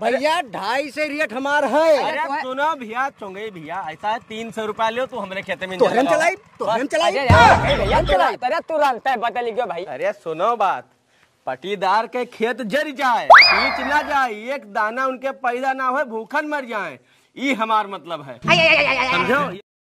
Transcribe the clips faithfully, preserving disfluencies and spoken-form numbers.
भैया ढाई से रेट हमार है। अरे सुनो भैया चुंगे भैया ऐसा है तीन सौ रुपया लो तू हमारे खेते में तो हम चलाई तो हम चलाई भैया चलाई तेरा तुरंत है बदल गयो भाई। अरे सुनो बात पटीदार के खेत जर जाए पीच ना जाए एक दाना उनके पैदा ना हो भूखन मर जाए ये हमार मतलब है समझो।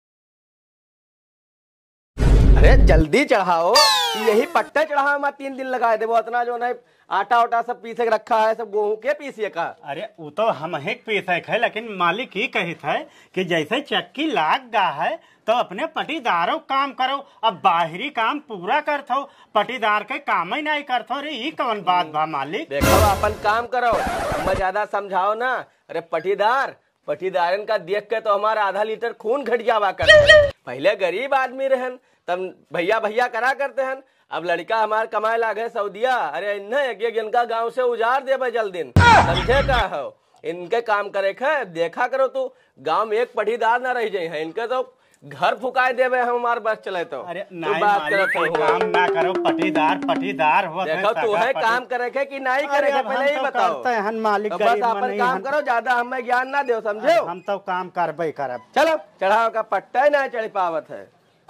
अरे जल्दी चढ़ाओ यही पट्टे चढ़ाओ मैं तीन दिन लगाए थे वो इतना जो है आटा वाटा सब पीसे के रखा है सब गेहूं के पीसिए का। अरे वो तो हम ही पीसे है लेकिन मालिक ही कही था कि जैसे चक्की लाग गा है तो अपने पटीदारों काम करो अब बाहरी काम पूरा करते हो पटीदार के काम ही नहीं करते हो। अरे ये कौन बात बा मालिक। देखो अपन काम करो मैं ज्यादा समझाओ ना। अरे पटीदार पटीदारन का देख के तो हमारा आधा लीटर खून घट जावा कर। पहले गरीब आदमी रहन तब भैया भैया करा करते हैं अब लड़का हमारे कमाए लागे सऊदिया। अरे इन्हें इनका गांव से उजाड़ दे जल्द दिन समझे का हो इनके काम करे खे देखा करो तू गांव में एक पटीदार ना रह जाए इनके तो घर फुकाए देवे हम हमारे बस चले तो। अरे नहीं मालिक काम ना करो पटीदार पटीदार हो देखो तू है काम करे खे कि नहीं करे खे पहले ही बताओ। हम मालिक तो बस अपन काम करो ज्यादा हमें ज्ञान ना दो समझो। हम तो काम करबे करब। चलो चढ़ाओ का पट्टा ही ना चढ़ पावत है।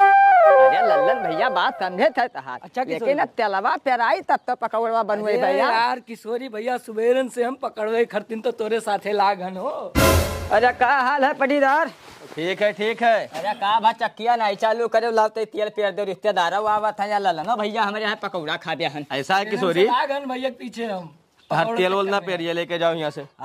अरे लल्लन भैया बात समझे थे तहार अच्छा लेकिन तेलवा पेराई तब तो पकौड़वा बनवे भैया। यार किशोरी भैया सुबेरन से हम पकड़वे खरतीन तो तोरे साथे लागन हो। अरे का हाल है पटीदार। ठीक है ठीक है। अरे का भा चक्किया नहीं चालू करे लाते तेल पेर दे रिश्तेदार आवत है या लल्लन भैया हमारे यहाँ पकौड़ा खा दिया हन। ऐसा है किशोरी लागन भैया पीछे हम हर तेल वोल ना पेरिए लेके जाओ यहाँ से।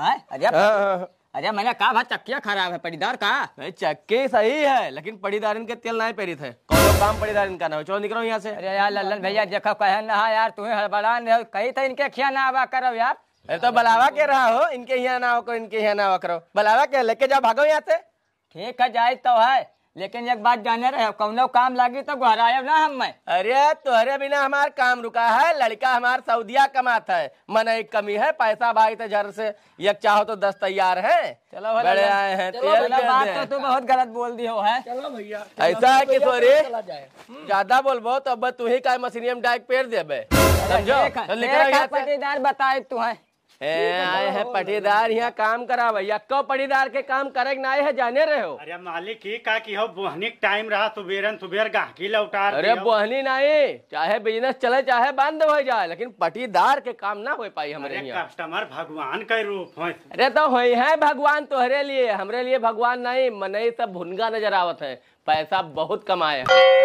अरे अरे मैंने कहा भाई चक्किया खराब है पटीदार का। नहीं चक्के सही है लेकिन पटीदारिन के तेल नहीं पेरित है कौन काम पटीदारिन का ना हो। चलो निकलो यहाँ से। अरे यार लल्लन भैया देखो कहे ना यार तुम्हें हड़बड़ा कही तो इनके खिया ना आवा करो यार। अरे तो बलावा के रहा हो इनके यहाँ ना हो इनके यहाँ ना हो करो बलावा के लेके जाओ भागो यहाँ से। ठीक है जाए तो है लेकिन एक बात जाने रहे कौनो काम लगी तो घर आये ना हम में। अरे तुम्हारे बिना हमार काम रुका है लड़का हमार सऊदिया कमाता है मन एक कमी है पैसा भाई तो जर से एक चाहो तो दस तैयार है। चलो बड़े आए हैं तेल बात तो तू बहुत गलत बोल दी हो है। चलो भैया ऐसा है किशोरी ज्यादा बोलबो तो अब तू ही का मशीनियम डाइक पेर देबे समझो। पटीदार बताए तू है आए है पटीदार यहाँ काम करा भैया कब पटीदार के काम करे ना है जाने रहे हो। अरे मालिक ही का की हो बोहनी टाइम रहा सुबेरन सुबेर गाहकी लौटा। अरे बोहनी नहीं चाहे बिजनेस चले चाहे बंद हो जाए लेकिन पटीदार के काम ना हो पाई हमारे यहाँ। कस्टमर भगवान का रूप हो। अरे तो हो है भगवान तोहरे लिए हमरे लिए भगवान नहीं मनई सब भुनगा नजर आवत है पैसा बहुत कमाए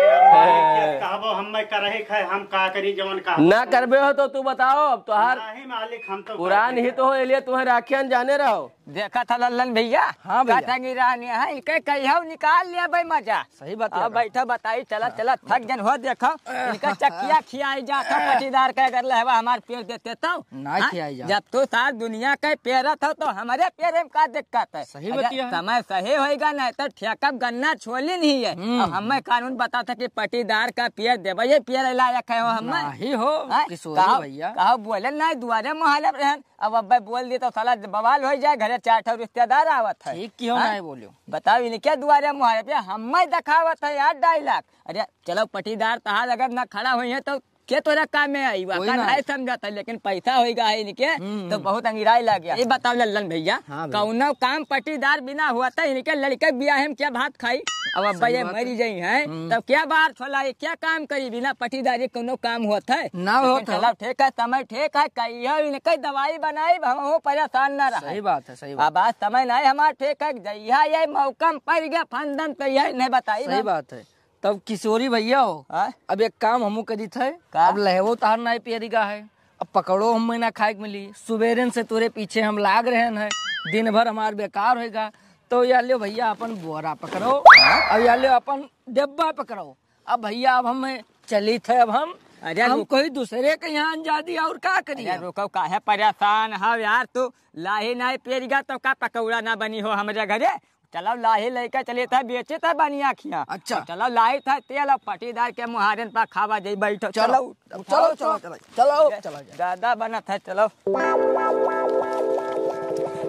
कहबो हम करही खाए हम का करी जवन का ना करबे हो तो तू बताओ अब तुहार नहीं मालिक हम तो पुरान ही तो हो लिए तुम्हें राखियन जाने रहो। देखा था लल्लन भैया हाँ भैया है इनके कहियो निकाल लिया भाई मजा सही बात अब बैठो बताई चला चला थक जन हो देखो इनका चक्किया खियाई जाता पटीदार का अगर लहवा हमारे पेड़ देते तो ना खियाई जा जब तू सार दुनिया का पेड़ था तो हमारे पेड़ में का दिक्कत है। सही बतिया समय सही होएगा नहीं तो ठेका गन्ना छोली नहीं है। अब हमें कानून बता था कि पटीदार का पेड़ देवे ये पेड़ लायक है हमें ही हो किशोरी भैया कहा बोले ना दुआरे मोहल्ले रहन अब अब बोल दी तो साला बवाल हो जाए घरे चार ठो रिश्तेदार आवत है। ठीक क्यों नहीं बोलो बताओ इनके दुआरे मुहारे पे हमें दिखावत है यार डायलॉग। अरे चलो पटीदार तहार अगर ना खड़ा हुई है तो के तोरा काम में आई वाका नहीं समझता लेकिन पैसा होएगा है इनके तो बहुत अंगिराई लग गया। ये बताओ लल्लन भैया कौनो काम पटीदार बिना हुआ था इनके लड़के ब्याह में क्या भात खाई अब अब्बा ये मरी गई है तब क्या बाहर छोला क्या काम करी बिना पटीदारी कोनो काम होता है ना होता। चलो ठीक है समय ठीक है कहियो इनके दवाई बनाई हम परेशान न रहा। सही बात है सही बात अब समय नहीं हमारा ठीक है जहिया ये मौकम पड़ गया फंदन तो यही नहीं बताई। सही बात है तब किशोरी भैया हो अब एक काम हमू करी थे अब लहवो तार नहीं पेरिगा है अब पकड़ो हम ना खाए के मिली सुबेरन से तोरे पीछे हम लाग रहे हैं दिन भर हमार बेकार होएगा तो या लो भैया अपन बोरा पकड़ो अब या लो अपन डिब्बा पकड़ो। अब भैया अब हम चली थे अब हम अरे हम कोई दूसरे के यहाँ जा दिया और क्या करिए। रुको काहे परेशान हो यार तू लाही नहीं पेरिगा तो का पकौड़ा ना बनी हो हमारे घरे। चलो लाही लेकर चले था बेचे था बनिया खिया। अच्छा चलो लाई था तेल पटीदार के मुहारन पर खावा जाई बैठो। चलो चलो चलो चलो चलो दादा बना था चलो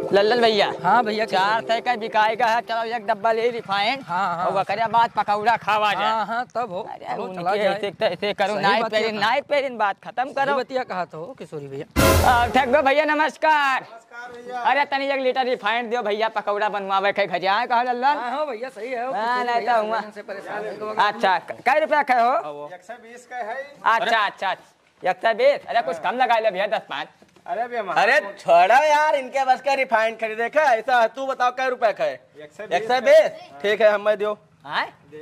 लल्लन भैया हाँ भैया चार सौ का बिकाएगा है, चलो एक डब्बा ले रिफाइंड। हाँ, हाँ। और वकरे बाद पकौड़ा खावा जाए। हाँ हाँ तब हो अरे चलो, उनके चला जाए। ऐसे ऐसे करो, सही नाइट बात है, पेरिन हाँ। नाइट पेरिन बात खत्म करो। बतिया कहा तो किशोरी भैया। ठग भैया नमस्कार। अरे तनी एक लीटर रिफाइंड दियो भैया, पकौड़ा बनवावे के घर जाए कहा लल्लन। हाँ हाँ भैया सही है। हाँ, नहीं तो हुआ। से परेशान है तो अगर- अच्छा कै रुपया का हो? एक सौ बीस का है। अच्छा अच्छा एक सौ बीस। अरे कुछ कम लगा लो भैया, दस पाँच। अरे भैया अरे छोड़ा यार, इनके बस का रिफाइंड खरीदे का ऐसा है। तू बताओ क्या रुपए का है? एक सौ एक सौ बीस ठीक है, हमें दो। हाँ?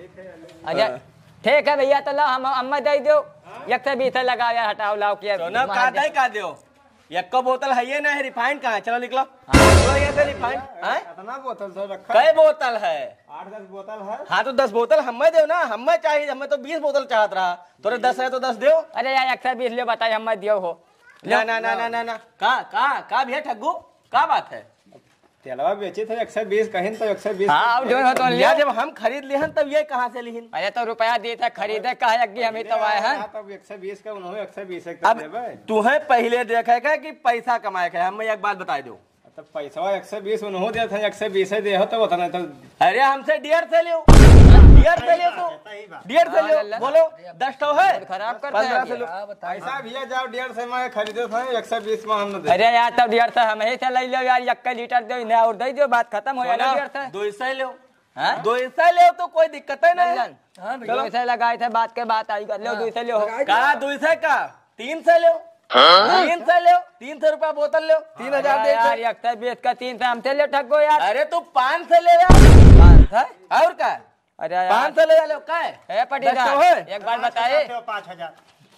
अच्छा ठीक है भैया, तो लो हम अम्मा दे दो। एक सौ बीस लगा यार, हटाओ लाओ किया तो ना का दे का दो। एक को बोतल है ये ना है, रिफाइंड कहाँ है? चलो निकलो। निकलो यहाँ से रिफाइंड। हैं? कितना बोतल तो रखा? कई बोतल है? आठ दस बोतल है। हाँ तो दस बोतल हमें दो ना, हमें चाहिए। हमें तो बीस बोतल चाहत रहा, तोरे दस है तो दस दो। अरे यार एक सौ बीस लियो, बताइए हम दियो हो। ना ना ना ना ना ना का का का भैया ठग्गू का बात है? तेलवा बेचे थे एक सौ बीस कहीं तो एक सौ बीस। हाँ अब जो हो तो भैया लिया। जब हम खरीद लिहन तब ये कहाँ से लिहन? अरे तो रुपया दिए थे खरीदे का है, अग्गी हम ही तो आए हैं। तब एक सौ बीस का उन्होंने एक सौ बीस अब तुम्हें पहले देखा का कि पैसा कमाए का है? हमें एक बात बता दो। तो पैसा एक सौ बीस उन्होंने दिया था, एक सौ बीस दे हो तो उतना तो। अरे हमसे डियर से लो, डियर से लो तो डियर से लो। बोलो दस ठो है, खराब करते पंद्रह हैं से लो। पैसा भैया जाओ डेढ़ सौ में खरीदे थे, एक सौ बीस में हमने दे। अरे यार तब डियर से हम ही से ले लो यार, एक लीटर दो ना और दे दो, बात खत्म हो जाए ना डियर से। दो सौ लो, हाँ? दो सौ लो तो कोई दिक्कत है नहीं। हाँ भैया दो सौ लगाए थे, बात के बात आई कर लो, दो सौ लो। कहा दो सौ का तीन सौ लो, तीन सौ लो, तीन सौ रुपया बोतल लो, तीन हजार दे यार एक सौ बीस का तीन सौ हमसे ले ठगो यार। अरे तू पाँच सौ ले यार, और क्या? अरे यार पाँच सौ ले लो का है? ए पटीदार दस सौ है? एक बार बताए, पाँच हजार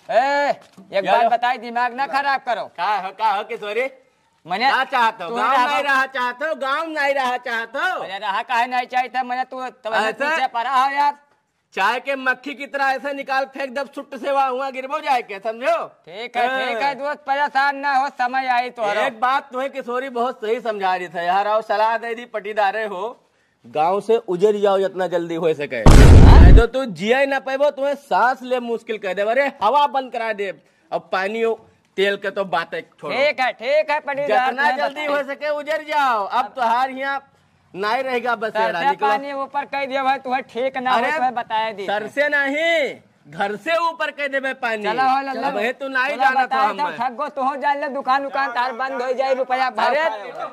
ए एक या बार लो। बताए, दिमाग ना खराब करो। का हो का हो किशोरी? मैंने क्या चाहते हो? तू गाँव रहा- नहीं रहा चाहते हो? गाँव नहीं रहा चाहते हो? अरे रहा काहे नहीं चाहिए था, मैंने तू तब ऐसा? पीछे पड़ा हो यार। चाय के मक्खी की तरह ऐसे निकाल फेंक, जब सुट से वहाँ हुआ गिरबो जाए के, समझो? ठीक है ठीक है दोस्त, परेशान ना हो, समय आई तो हरो। एक बात तुम्हें किशोरी बहुत सही समझा रही था यार, और सलाह दे दी पटीदारे हो, गांव से उजड़ जाओ जितना जल्दी हो सके। नहीं तो तू जिया ना पेबो, तुम्हें सांस ले मुश्किल कर दे। अरे हवा बंद करा दे, अब पानी हो तेल के तो बातें छोड़ो। ठीक है ठीक है पटीदार, जितना जल्दी हो सके उजड़ जाओ। अब तो हार यहाँ नहीं रहेगा बस। सरसे पानी ऊपर कह दिया भाई, तुम्हें ठीक ना हो तुम्हें बताया दी। सर से नहीं, घर से ऊपर कह दे पानी। चलो हो लल्ला, अब हे तू नहीं चलो जाना था बताए तो हमें। ठगो तू हो जान ले, दुकान दुकान तार बंद हो जाए, रुपया भाव अरे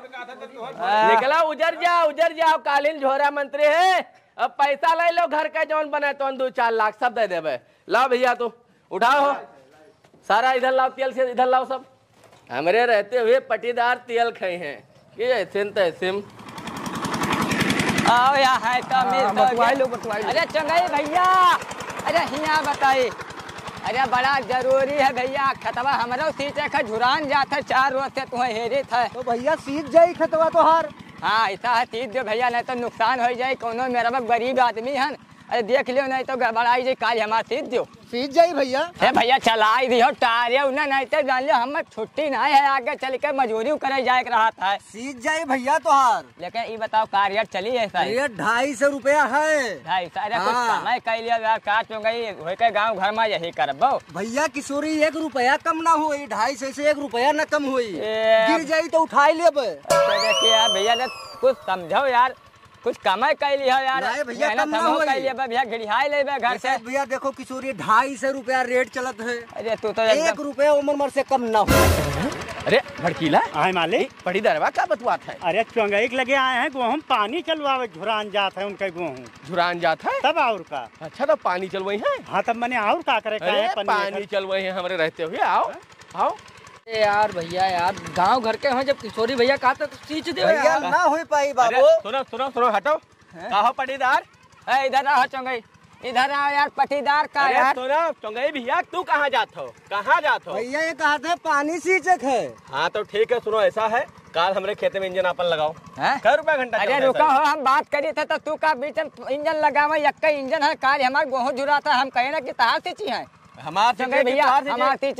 खाओ। निकला उजर जाओ उजर जाओ, कालीन झोरा मंत्री है। अब पैसा ले लो, घर का जौन बने तो दो चार लाख सब दे देवे। लाओ भैया तू उठाओ सारा, इधर लाओ तेल से, इधर लाओ सब। हमारे रहते हुए पटीदार तेल खाए हैं कि ऐसे न तैसे। आओ यार है तो मिल तो बटवाई गया। लो, बटवाई लो। अरे चंगई भैया, अरे हिया बताई, अरे बड़ा जरूरी है भैया, खतवा हमारा सीटे का झुरान जाता चार रोज से तुम्हें हेरी था। तो भैया सीख जाई खतवा तो हार। हाँ ऐसा है, सीट दो भैया, नहीं तो नुकसान हो जाए। कोनो मेरा गरीब आदमी है, अरे देख लियो नहीं तो गड़बड़ाई जाए, काल हमारा सीट दो। सीख जाई भैया। हे भैया चलाई दियो टारे उन्हें, नहीं तो जान लियो हम छुट्टी नहीं है, आगे चल के मजूरी करे जाए रहा था। सीख जाई भैया तो हार। लेकिन ये बताओ कार्य चली ऐसा ही ये ढाई सौ रुपया है ढाई सौ, अरे कुछ हाँ। कमाई कर लिया यार, काट हो गई हो के गाँव घर में यही करबो। भैया किशोरी एक रुपया कम ना हुई, ढाई सौ से एक रुपया न कम हुई। ए- गिर जाई तो उठाई लेब। तो देखिए यार भैया ने कुछ समझो यार, कुछ कमाई कर लिया यार, नहीं भैया, मेहनत कम ना हमहू होई। कर लिया भैया, गिरिहाई ले घर से। भैया देखो किशोरी ढाई सौ रुपया रेट चलत है, अरे तू तो एक एकदम रुपया उम्र मर से कम ना हो। अरे भड़कीला आए मालिक। पटीदारवा क्या बतवात है? अरे चुंगई के लगे आए हैं, गेहूं पानी चलवावे झुरान जात है उनके गेहूं, झुरान जात है। तब और का। अच्छा तो पानी चलवाई है? हाँ तब मैंने और का करे का है अरे पानी चलवाई है हमारे रहते हुए। आओ आओ। ए यार भैया यार, गांव घर के हैं, जब किशोरी भैया कहा तो सींच दे भैया। ना हो पाई अरे सुनो सुनो सुनो, हटो। कहो पटीदार? ए, इधर आओ चंगई, इधर आओ यार, पटीदार का अरे यार। सुनो चंगई भैया, तू कहाँ जात हो? कहाँ जात हो? भैया ये कहा था पानी सींचक है। हाँ तो ठीक है, सुनो ऐसा है, काल हमारे खेते में इंजन अपन लगाओ। हैं? कै रुपया घंटा? अरे चलता है रुका सर? हो, हम बात करी थे तो तू का बीच में इंजन लगावा, यक्का इंजन है, काल हमारे गेहूं जुरा था, हम कहे ना कि तार सींची है। हमार चंगई भैया हमारे सींचे हो,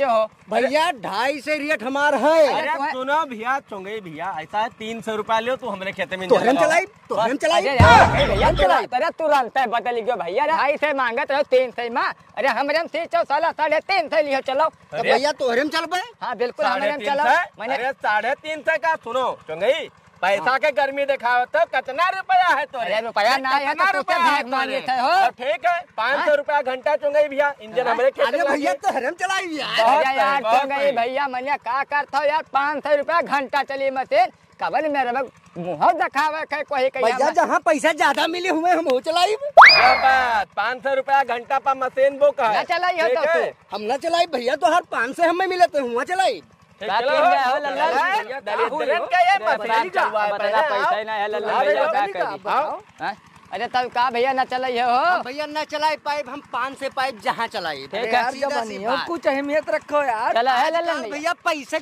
भैया ढाई से रेट हमार है। अरे सुनो भैया चुंगई भैया ऐसा है तीन सौ रुपया लो तू हमरे खेते में तोहरे चलाई तोहरे चलाई भैया तुरंत तुरंत है बदल गयो भैया ढाई से मांगत रहो तीन सौ माँ। अरे हमरे हम तीन साला साढ़े तीन सौ लियो चलो। तो भैया तोहरे में चलबे। हाँ बिल्कुल हमरे हम चलो। अरे साढ़े तीन सौ का सुनो चुंगई पैसा के गर्मी दिखाओ तो कितना रुपया है तो अरे रुपया ना है तो रुपया भीख मांगे थे हो। ठीक है पाँच सौ रुपया घंटा चुंगई भैया इंजन हमरे खेत अरे भैया तोहरे में चलाई भैया। अरे यार तो गई भैया मैंने का करता यार पाँच सौ रुपया घंटा चली मशीन कबल मेरे मुँह दिखावे के कोई भैया जहाँ पैसा ज्यादा मिले हुए हम हो चलाई। क्या बात पाँच सौ रुपया घंटा पर मशीन बुक है चलाई हो तो हम ना चलाई भैया तो हर पाँच सौ हमें मिले तो हुआ चलाई। अरे तब का भैया न चलाइए हो। भैया न चलाई पाइप हम पाँच से पाइप जहाँ चलाई। कुछ अहमियत रखो यार। चलो है लल्लन भैया पैसे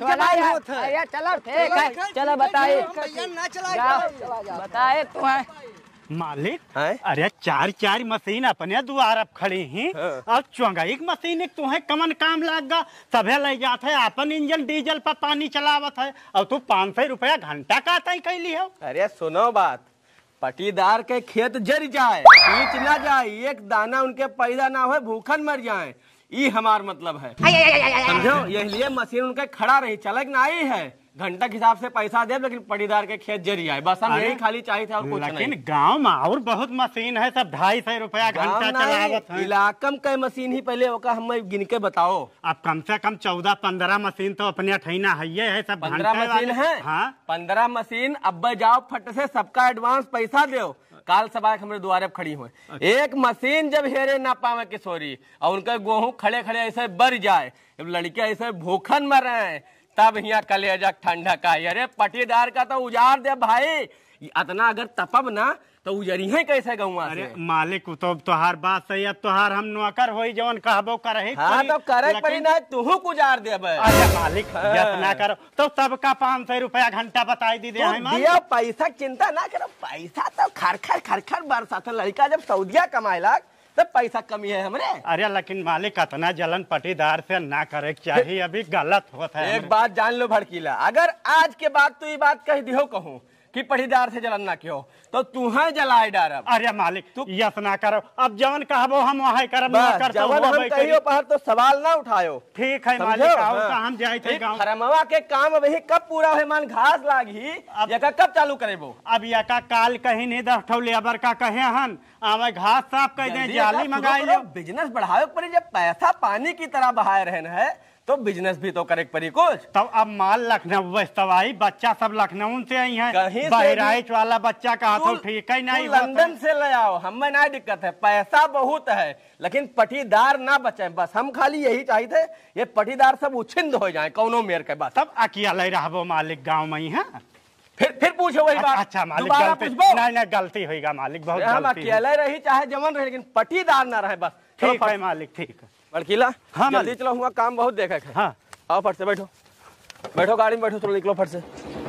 चलो ठीक है चलो बताइए भैया न चलाई बताए तुम्हें मालिक हैं? अरे चार चार मशीन अपने द्वार अब खड़ी ही और चौंगाई मशीन एक तुम्हें कमन काम लागा सभे ले जाते है अपन इंजन डीजल पर पानी चलावत है और तू पाँच सौ रुपया घंटा का तय कैली हो। अरे सुनो बात पटीदार के खेत जर जाए पीच ना जाए एक दाना उनके पैदा ना हो भूखन मर जाए ये हमार मतलब है समझो यही मशीन उनके खड़ा रही चलक ना आई है घंटा के हिसाब से पैसा दे लेकिन पटीदार के खेत जरी आए बस हम यही खाली चाहिए थे और कुछ लेकिन नहीं। गांव में और बहुत मशीन है सब ढाई सौ रुपया घंटा चलावत है। इलाकम के मशीन ही पहले होगा हम गिन के बताओ। अब कम से कम चौदह पंद्रह मशीन तो अपने ठैना है ये है सब पंद्रह मशीन है हाँ पंद्रह मशीन अब जाओ फट से सबका एडवांस पैसा दो काल सबाक हमारे द्वारे खड़ी हुए एक मशीन जब हेरे ना पावे किशोरी और उनका गेहूं खड़े खड़े ऐसे बढ़ जाए लड़के ऐसे भूखन मर रहे हैं तब यहाँ कलेजा ठंडा का अरे पटीदार का तो उजाड़ दे भाई इतना अगर तपब ना तो उजरी है कैसे गौवा अरे मालिक तो तोहार बात सही है तोहार हम नौकर होई जवन कहबो करे हाँ तो करे पड़ी ना तू गुजार दे अरे मालिक ना करो तो सबका पाँच सौ रुपया घंटा बताई दी दे दिया पैसा चिंता ना करो पैसा तो खरखर खरखर बरसा था लड़का जब सऊदिया कमाए लाग तब पैसा कमी है हमरे। अरे लेकिन मालिक इतना जलन पटीदार से ना करे चाहिए अभी गलत होता है। एक बात जान लो भड़कीला अगर आज के बाद तू ये बात कह दियो कहूँ कि पटीदार से जलन ना क्यों तो तुम्हें जलाए डारब। अरे मालिक तू यस ना करो अब जवन कहबो हम वही करब ना करतो जवन हम कहियो पर तो सवाल ना उठायो। ठीक है मालिक आओ तो हम जाई थे गांव खरमवा के काम वही कब पूरा होए मान घास लागी यका कब चालू करेबो अब यका काल कहीं नहीं दस ठौ लेबर का कहे हन आवे घास साफ कर दे जाली मंगाई लो बिजनेस बढ़ावे पड़ी जब पैसा पानी की तरह बहाए रहन है तो बिजनेस भी तो करे पड़ी कुछ। तब अब माल लखनऊ वस्तवाई बच्चा सब लखनऊ से आई है बहराइच वाला बच्चा कहा तो ठीक है नहीं लंदन से ले आओ हमें ना दिक्कत है पैसा बहुत है लेकिन पटीदार ना बचे बस हम खाली यही चाहिए थे ये पटीदार सब उछिंद हो जाए कौनो मेर के बाद तब अकेले रहबो मालिक गाँव में ही है फिर फिर पूछो वही बात। अच्छा मालिक गलती नहीं नहीं गलती होगा मालिक बहुत हम अकेले रही चाहे जमन रहे लेकिन पटीदार ना रहे बस। ठीक है मालिक ठीक है बड़कीला हाँ जल्दी चलो हुआ काम बहुत देखा है। हाँ आओ फट से बैठो बैठो गाड़ी में बैठो थोड़ा निकलो फट से।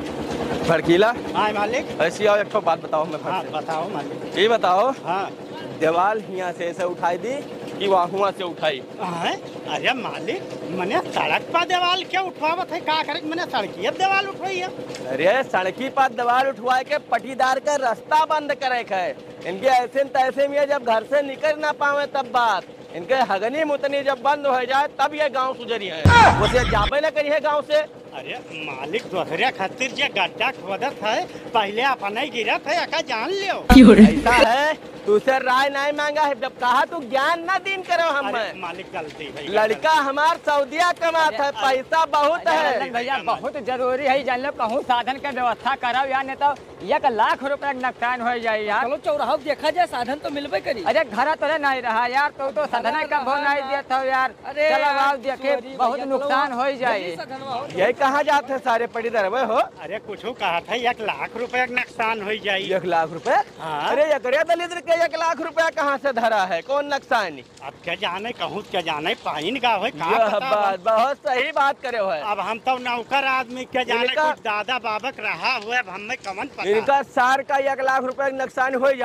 भड़कीला हाँ मालिक ऐसी आओ एक बात बताओ मैं हाँ, बताओ मालिक ये बताओ हाँ दीवाल यहाँ से ऐसे उठाई दी कि वहाँ से उठाई। अरे मालिक मैंने सड़क पर दीवाल क्या उठवावत है का करे मैंने सड़की दीवाल उठवाई है। अरे सड़की पर दीवाल उठवाए के पटीदार का रास्ता बंद करे है इनके ऐसे तैसे में जब घर से निकल ना पावे तब बात इनके हगनी मुतनी जब बंद हो जाए तब ये गांव सुधरी है उसे जाबे न करी है गांव से। अरे मालिक दोहरे खातिर जे गड्ढा खोदत है पहले अपने गिरत है अका जान लियो ऐसा है तुझसे राय नहीं मांगा है जब कहा तू ज्ञान न दिन करो हम मालिक गलती है लड़का हमार सऊदिया कमाता है पैसा बहुत है भैया बहुत जरूरी है जान लो कहूँ साधन का व्यवस्था कराओ यार नहीं तो एक लाख रुपया नुकसान हो जाए यार। चलो चौराहा देखा जाए साधन तो मिलबे करी। अरे घर तो नहीं रहा यार तो तो साधन का भो नहीं दिया था यार। अरे चलो आओ देखे बहुत नुकसान हो जाए यही कहाँ जाते है सारे पटीदार हो। अरे कुछ कहा था एक लाख रुपया नुकसान हो जाए एक लाख रुपए अरे एकड़े दलित के एक लाख रुपया कहाँ से धरा है कौन नुकसान। अब क्या जाने कहूँ क्या जाने पाइन का हो बात बहुत सही बात करे हो। अब हम तो नौकर आदमी क्या जाने कुछ दादा बाबक रहा हुआ अब हमें कमन पता इनका सार का एक लाख रुपया नुकसान हो जात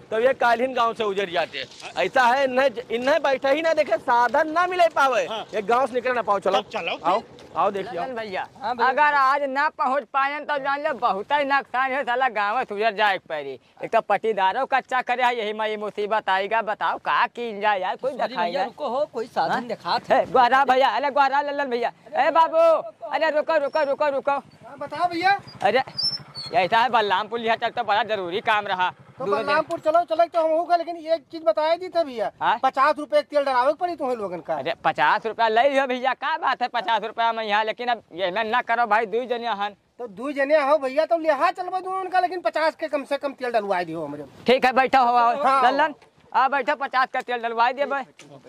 तो ये कालीन गांव से उजर जाते। ऐसा है इन्हें इन्हें बैठे ही ना देखे साधन ना मिले पावे, ये गांव से निकल ना पाओ। चलो चलो आओ आओ देखिए ललन भैया अगर आज ना पहुंच पाए तो जान ले बहुत ही नुकसान है, साला गाँव सुधर जाए पड़ी। एक तो पटीदारों का अच्छा करे है, यही में मुसीबत आएगा। बताओ का की जाए यार, कोई दिखाई रुको हो कोई साधन दिखा गोरा भैया, अरे गोरा ललन भैया, अरे बाबू अरे रुको रुको रुको रुको। बताओ भैया। अरे ऐसा है बलरामपुर लिया चल तो बड़ा जरूरी काम रहा। तो बलरामपुर चलो चलो तो हम होगा, लेकिन एक चीज बताया दी था भैया, पचास रुपए तेल डरावे पड़ी तुम्हें लोगन का। अरे पचास रुपया ले लियो भैया, क्या बात है पचास रुपया में यहाँ, लेकिन अब ये ना करो भाई, दू जनिया हन तो दू जने हो भैया, तो लिहा चलबो दू उनका, लेकिन पचास के कम से कम तेल डलवा दियो हमरे। ठीक है बैठो हो हाँ। ललन आ बैठो, पचास का तेल डलवा दिए भाई।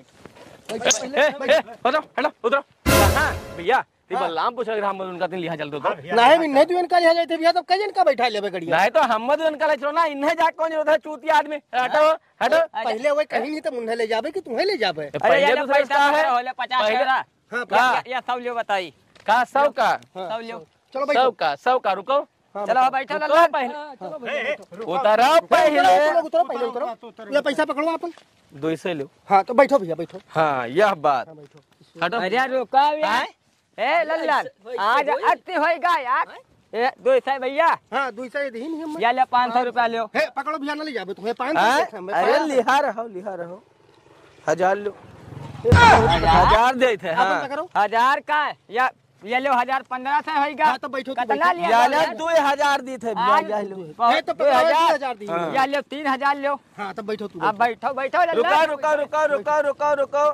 उतरो हेलो उतरो। हाँ भैया बलराम पूछ रहे हम उनका दिन लिहा चल दो। नहीं भी नहीं तो इनका लिहा जाते भैया, तो कई का बैठा लेबे गड़िया। नहीं तो हम उनका ले चलो ना, इन्हें जा कौन जरूरत है, चूतिया आदमी। हटो हटो पहले वो कहीं नहीं तो मुन्ने ले जाबे कि तुम्हें ले जाबे। अरे ये पैसा है पचास का, हाँ या सौ लियो बताई का सौ का सौ लियो। चलो सौ का सौ का रुको। चलो बैठो रुको ललन पहले उतरो पहले उतरो पहले उतरो, ले पैसा पकड़ो अपन। दो सौ लो। हाँ तो बैठो भैया बैठो। हाँ यह बात हटो। अरे रुको यार, ए ललन आज अति होएगा यार। ए दो सौ भैया, हाँ दो सौ दी नहीं हम। या ले पाँच सौ रुपया लियो। हे पकड़ो भैया, ना ले जाबे तुम्हें पाँच सौ। अरे लिहा रहो लिहा रहो, हजार लो, हजार दे थे। हाँ हजार का या ये लो हजार पंद्रह से होएगा। हाँ तो बैठो कितना लिया या दो हजार दी थे भैया लो। है तो दो हजार हजार दी। या लो तीन हजार लो। हाँ तो बैठो तू। अब बैठो बैठो रुको रुको रुको रुको रुको रुको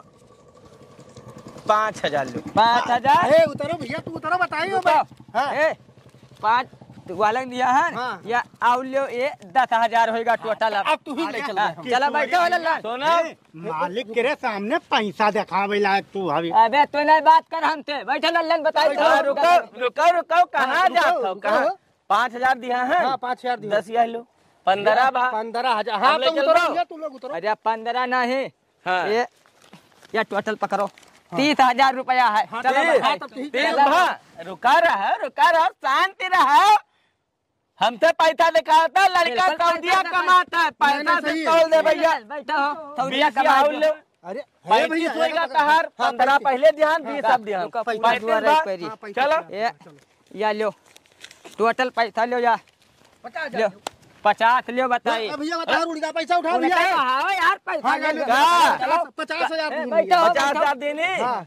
पाँच हजार लो। पाँच हजार हे उतरो भैया, तू उतरो बताइयो भाई। हाँ ए पाँच वालन दिया है हाँ। या आउ लो ये दस हजार होएगा टोटल। अब तू ही ले चल। चलो बैठो ललन। सोना मालिक के सामने पैसा दिखावे लायक तू हवी। अबे तू नहीं बात कर हमसे, बैठो ललन बताई। रुको रुको रुको कहाँ जाते हो कहाँ? पाँच हजार दिया है। हाँ पाँच हजार दस या लो पंद्रह भा पंद्रह हजार। हाँ हम ले तो चल उतरो रहो। भैया, तू लोग उतरो। अरे पंद्रह नहीं, हाँ। ये या टोटल पकड़ो तीस हजार रुपया है। चलो तीस भाई, ठीक तीस भा रुका रहा रुका रहा शांति रहा। हमसे पैसा दिखाता लड़का सऊदिया कमाता है, पैसा से तोल दे भैया। बैठो सऊदिया बीस या कमा लो अरे हे पैंतीस भैया होएगा तहार, पंद्रह पहले ध्यान बीस अब ध्यान। पैंतीस बा, चलो ये या लो टोटल पैसा लो या पचास लो पचास लियो बताई। अब भैया बता रुड़गा पैसा उठा उन्हें भैया। कहा, हाँ यार पैसा हाँ, ले ले, लो। चलो, पचास हजार ए, दी बैठो, भैया। पचास हजार देने हाँ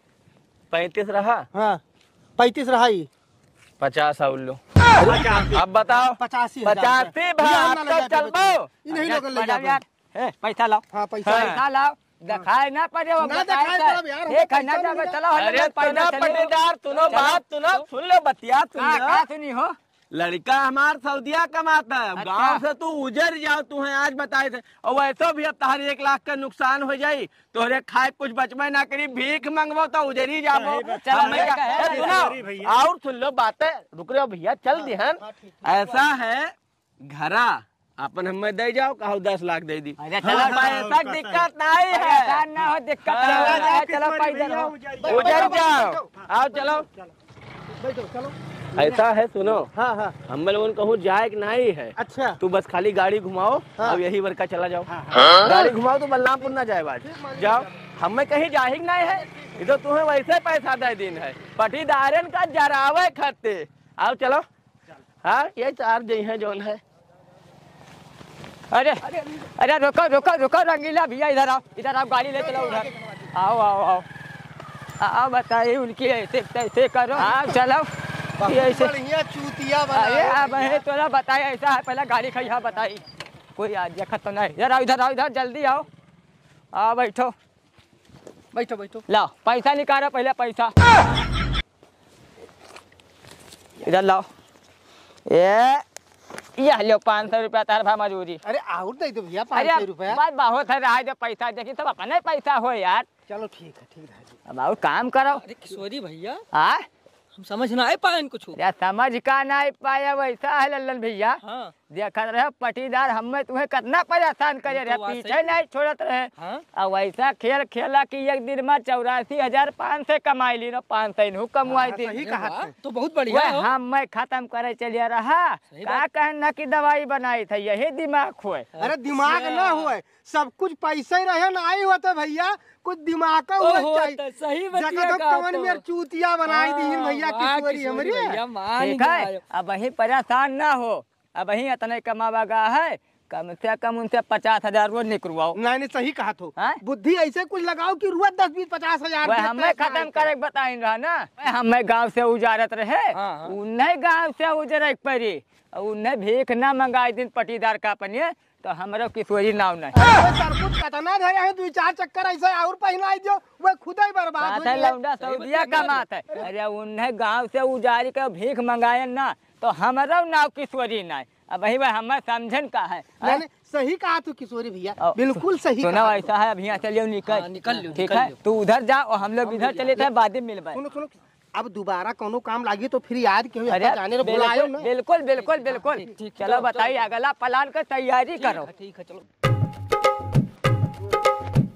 पैंतीस रहा, हाँ पैंतीस रहा ही। पचास और लो। अब बताओ पचासी पचासी भाग तो चल पाओ। नहीं लोग ले बढ़ाओ जाओ यार, ए, पैसा लाओ हाँ पैसा पैसा लाओ, दिखाए ना पड़े वो ना बताए दिखाए से। तब यार, एक हमको है ना पैसा जब मिल चलो अरे हल्ला तुना पैसा चलो। पटीदार सुनो बात सुनो सुन लो बतिया सुन हाँ, लो। क्या सुनी हो? लड़का हमार सऊदिया कमाता है, अच्छा। गांव से तू उजर जाओ, तुम्हें आज बताए थे। और वैसे भी अब तारी एक लाख का नुकसान हो जाई, तोहरे खाए कुछ बचबे ना करी, भीख मंगवो तो उजरी जाबो। चलो, हमें मैं क्या- कहे, ए, सुनो और सुन लो बातें, रुक रहे हो भैया चल दिहन। ऐसा है घरा अपन हमें दे जाओ, कहो दस लाख दे दी। अरे चलो पैसा दिक्कत नहीं है, परेशान ना हो, दिक्कत ना हो, चलो पैदल हो। उजर जाओ आओ चलो। बैठो चलो। ऐसा है सुनो, हाँ हाँ हम लोगों कहूँ जाए कि नहीं है, अच्छा तू बस खाली गाड़ी घुमाओ। हाँ। अब यही वर्का चला जाओ, गाड़ी घुमाओ तो बलरामपुर ना जाए बाज जाओ। हमें कहीं जाहि नहीं है, ये तो तुम्हें वैसे पैसा दे दिन है, पटीदारन का जरावे खाते। आओ चलो। हाँ ये चार जई है जोन है। अरे अरे रुको रुको रुको रंगीला भैया, इधर आओ इधर आओ, गाड़ी ले चलो उधर। आओ आओ आओ आओ बताइए उनकी ऐसे कैसे करो। हाँ चलो ये ऐसे। बढ़िया चूतिया अरे बना। अब है तोरा बताया ऐसा है, पहले गाड़ी खैया बताई, कोई आज देखत तो नहीं। इधर आओ इधर आओ इधर जल्दी आओ, आओ बैठो बैठो बैठो। लाओ पैसा निकालो पहले पैसा, इधर लाओ। ये यह लो पाँच सौ रुपया तार भा मजूरी। अरे और दे दो भैया पाँच अरे सौ रुपया। बात बहुत है, रहा जो पैसा देखी सब अपने पैसा हो यार। चलो ठीक है ठीक है। अब आओ काम करो। अरे किशोरी भैया हाँ हम समझ ना पाए कुछ। या समझ का नहीं पाया वैसा है लल्लन भैया। हाँ। देखत रहे पटीदार हमें तुम्हें कितना परेशान करे रहे, पीछे नहीं छोड़त रहे। हाँ? और वैसा खेल खेला कि एक दिन में चौरासी हजार पाँच सौ कमाई ली ना, पाँच सौ इनहू कमवाई थी। सही कहा था। तो बहुत बढ़िया है। हम मैं खत्म करे चलिए रहा का कहना की दवाई बनाई थी, यही दिमाग खोए। अरे दिमाग ना हुए, सब कुछ पैसा ही रहे ना आई होता भैया, कुछ दिमाग का हुआ चाहिए। सही कवन में चूतिया बनाई दी भैया किशोरी हमारी। ठीक है, अब वही परेशान ना हो, अब वही इतने कमावा गा है, कम से कम उनसे पचास हजार रोज निकलवाओ। नहीं नहीं सही कहा तो, हाँ? बुद्धि ऐसे कुछ लगाओ कि रुआ दस बीस पचास हजार। वह हमें खत्म करे बताई रहा ना, हमें गांव से उजारत रहे, उन्हें गांव से उजर पड़ी, उन्हें भीख न मंगाई दिन पटीदार का अपने, तो हमारे किशोरी नाव नहीं। सर कुछ कतना धरे हैं, दो चार चक्कर ऐसे और पहनाई दो, वह खुद ही बर्बाद हो लौंडा सऊदिया कमाता है। अरे उन्हें गांव से उजारी के भीख मंगाए ना, तो हमारा नाव किशोरी नहीं। अब वही वह हमें समझन का है। नहीं सही कहा तू किशोरी भैया, बिल्कुल सही। सुनो ऐसा है, अभी यहाँ चलिए निकल निकल ठीक है, तू उधर जा और हम लोग इधर चले थे, बाद में मिलबे। सुनो सुनो, अब दोबारा कोनो काम लागी तो फिर याद क्यों जाने रे बुलायो ना। बिल्कुल बिल्कुल बिल्कुल, चलो बताइए अगला प्लान का तैयारी करो। ठीक है चलो।